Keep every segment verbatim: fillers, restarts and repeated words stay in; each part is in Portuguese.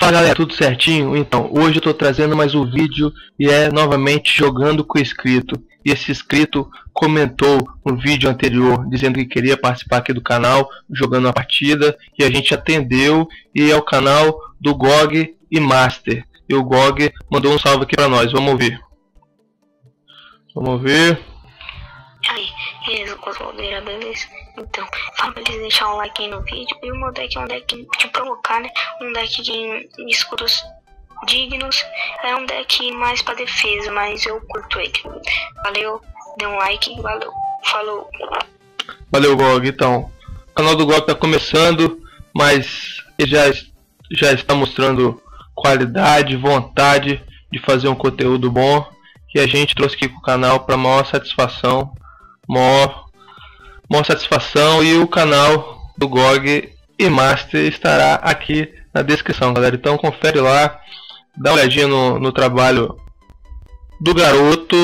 Fala galera, tudo certinho? Então, hoje eu tô trazendo mais um vídeo e é novamente jogando com o inscrito. E esse inscrito comentou no vídeo anterior dizendo que queria participar aqui do canal, jogando a partida, e a gente atendeu, e é o canal do G O G e Master. E o G O G mandou um salve aqui pra nós, vamos ouvir. Vamos ver. Aí, beleza, Cosmodeira, beleza? Então, fala pra eles deixar um like aí no vídeo. E o meu deck é um deck de provocar, né? Um deck de escudos dignos. É um deck mais pra defesa, mas eu curto ele. Valeu, dê um like, valeu, falou. Valeu, G O G. Então, o canal do G O G tá começando, mas ele já, já está mostrando qualidade, vontade de fazer um conteúdo bom. E a gente trouxe aqui pro canal para maior satisfação. Maior, maior satisfação, e o canal do G O G e Master estará aqui na descrição, galera. Então confere lá, dá uma olhadinha no, no trabalho do garoto,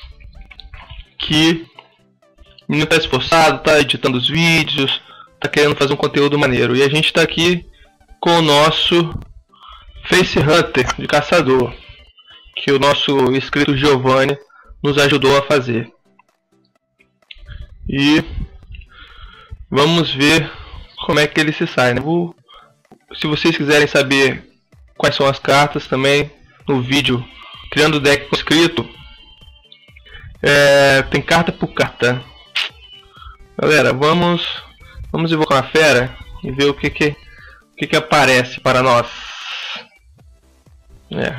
que o menino tá esforçado, tá editando os vídeos, tá querendo fazer um conteúdo maneiro. E a gente tá aqui com o nosso Face Hunter de caçador, que o nosso inscrito Giovanni nos ajudou a fazer. E vamos ver como é que ele se sai, né? Vou, se vocês quiserem saber quais são as cartas também, no vídeo criando deck com inscrito, é, tem carta por carta. Galera, vamos vamos invocar uma fera e ver o que que, o que, que aparece para nós. É.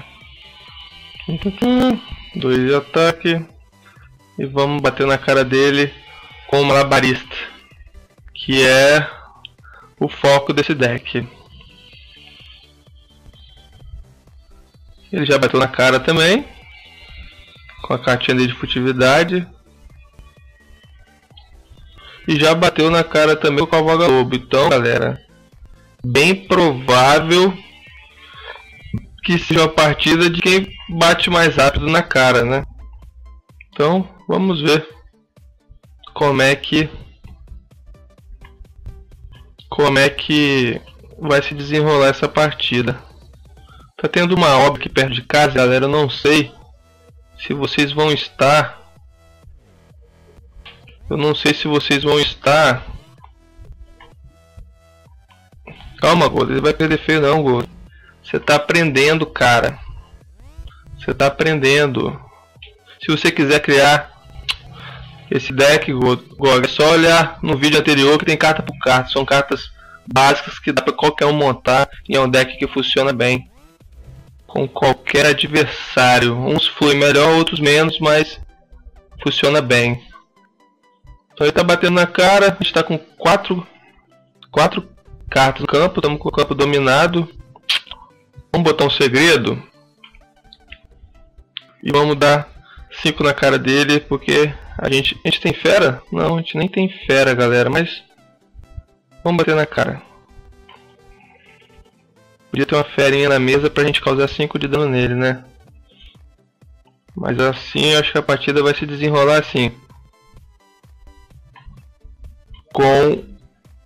Dois de ataque. E vamos bater na cara dele com o malabarista, que é o foco desse deck. Ele já bateu na cara também, com a cartinha dele de furtividade. E já bateu na cara também com a Vaga-Lobo. Então, galera, bem provável que seja uma partida de quem bate mais rápido na cara, né? Então, vamos ver como é que como é que vai se desenrolar essa partida. Tá tendo uma obra aqui perto de casa, galera. Eu não sei se vocês vão estar Eu não sei se vocês vão estar Calma, Gold, ele vai perder feio não, Gold. Você tá aprendendo, cara. Você tá aprendendo. Se você quiser criar esse deck, G O G, é só olhar no vídeo anterior que tem carta por carta. São cartas básicas que dá para qualquer um montar, e é um deck que funciona bem com qualquer adversário. Uns fluem melhor, outros menos, mas funciona bem. Então ele tá batendo na cara. A gente está com quatro, quatro cartas no campo. Estamos com o campo dominado. Vamos botar um segredo e vamos dar cinco na cara dele, porque a gente, a gente tem fera? Não, a gente nem tem fera, galera, mas vamos bater na cara. Podia ter uma ferinha na mesa pra gente causar cinco de dano nele, né? Mas assim eu acho que a partida vai se desenrolar assim, com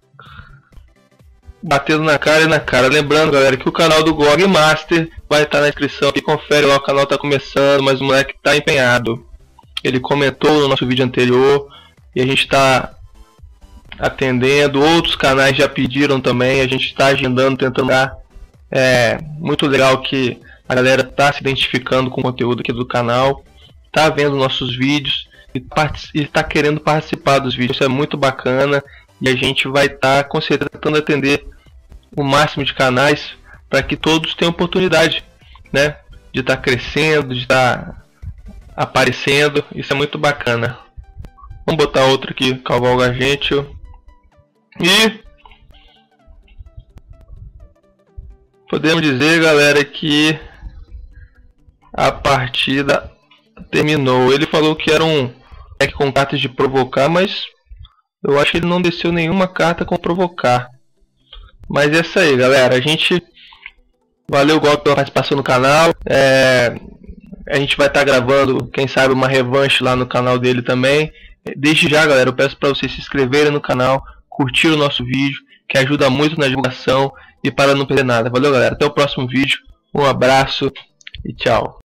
batendo na cara e na cara. Lembrando, galera, que o canal do G O G Master vai estar na descrição aqui. Confere lá, o canal está começando, mas o moleque está empenhado. Ele comentou no nosso vídeo anterior e a gente está atendendo. Outros canais já pediram também, a gente está agendando, tentando dar. É muito legal que a galera está se identificando com o conteúdo aqui do canal, está vendo nossos vídeos e está querendo participar dos vídeos. Isso é muito bacana. E a gente vai estar, tá, com certeza, tentando atender o máximo de canais para que todos tenham oportunidade, né, de estar tá crescendo, de estar tá aparecendo. Isso é muito bacana. Vamos botar outro aqui, Cavalga Gentil. E podemos dizer, galera, que a partida terminou. Ele falou que era um deck com cartas de provocar, mas eu acho que ele não desceu nenhuma carta com provocar. Mas é isso aí, galera. A gente... Valeu, G O G, pela participação no canal. É... A gente vai estar tá gravando, quem sabe, uma revanche lá no canal dele também. Desde já, galera, eu peço para vocês se inscreverem no canal, curtir o nosso vídeo que ajuda muito na divulgação e para não perder nada. Valeu, galera. Até o próximo vídeo. Um abraço e tchau.